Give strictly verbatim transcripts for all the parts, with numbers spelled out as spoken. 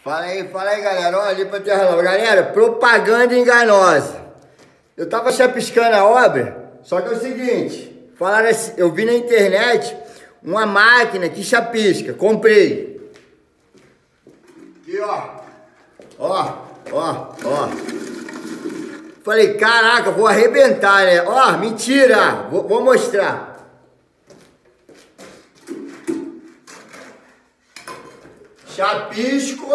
Fala aí, fala aí, galera. Olha ali pra terra nova. Galera, propaganda enganosa. Eu tava chapiscando a obra, só que é o seguinte, falaram assim, eu vi na internet uma máquina que chapisca, comprei. Aqui, ó. Ó, ó, ó. Falei, caraca, vou arrebentar, né? Ó, mentira. Vou, vou mostrar. Chapisco.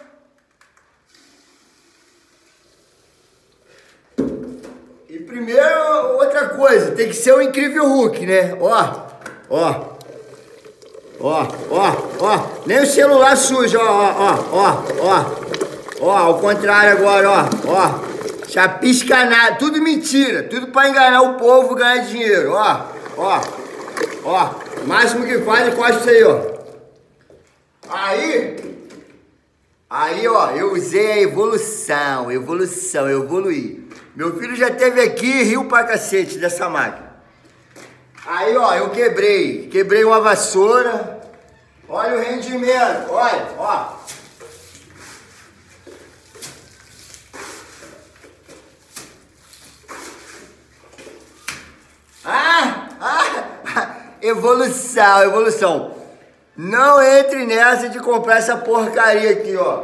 E primeiro, outra coisa, tem que ser o incrível Hulk, né? Ó, ó. Ó, ó, ó. Nem o celular sujo, ó, ó, ó, ó. Ó, ao contrário agora, ó, ó. Chapisca nada, tudo mentira, tudo pra enganar o povo, ganhar dinheiro, ó, ó. Ó, o máximo que faz é costa isso aí, ó. Aí, aí, ó, eu usei a evolução, evolução, eu evoluí. Meu filho já teve aqui e riu pra cacete dessa máquina. Aí, ó, eu quebrei, quebrei uma vassoura. Olha o rendimento, olha, ó. Ah, ah, evolução, evolução. Não entre nessa de comprar essa porcaria aqui, ó.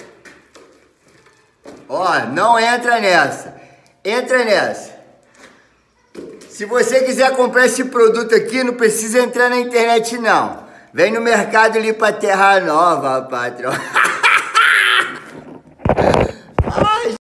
Ó, não entra nessa. Entra nessa. Se você quiser comprar esse produto aqui, não precisa entrar na internet, não. Vem no mercado ali pra Terra Nova, patrão.